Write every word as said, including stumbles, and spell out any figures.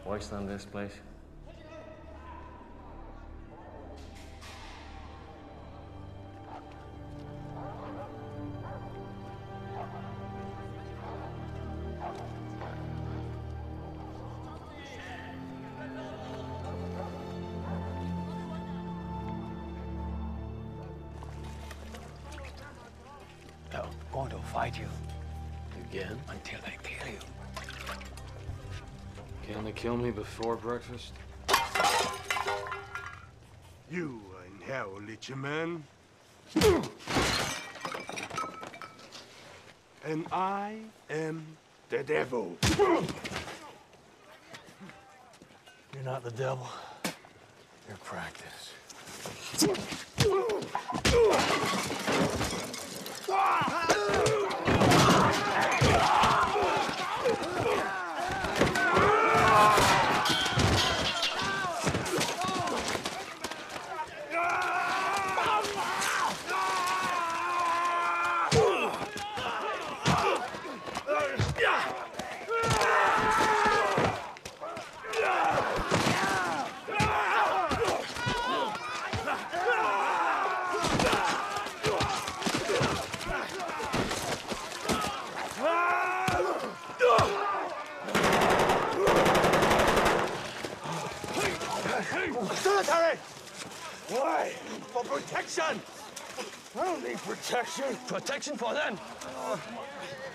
wasteland, this place. They're going to fight you Again? until they kill you. Can they kill me before breakfast? You are in hell, little man. And I am the devil. You're not the devil. You're practice. Military! Why? For protection! I don't need protection. Protection for them.